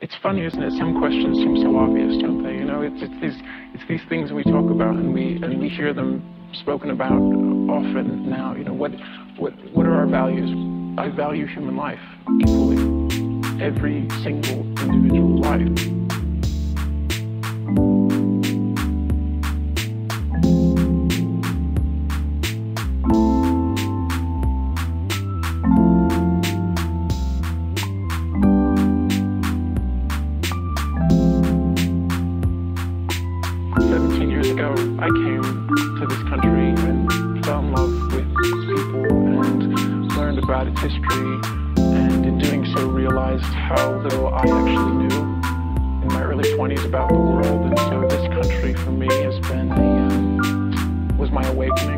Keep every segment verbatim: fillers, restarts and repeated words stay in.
It's funny, isn't it? Some questions seem so obvious, don't they? You know, it's, it's these it's these things we talk about and we and we hear them spoken about often now. You know, what what what are our values? I value human life equally, every single individual life. seventeen years ago, I came to this country and fell in love with its people and learned about its history, and in doing so realized how little I actually knew in my early twenties about the world. And so this country for me has been a, um, was my awakening.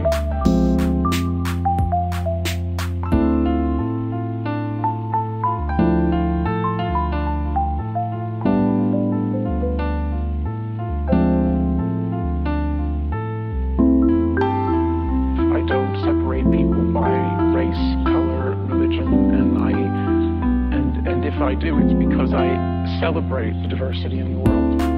Separate people by race, color, religion, and I, and and if I do, it's because I celebrate the diversity in the world.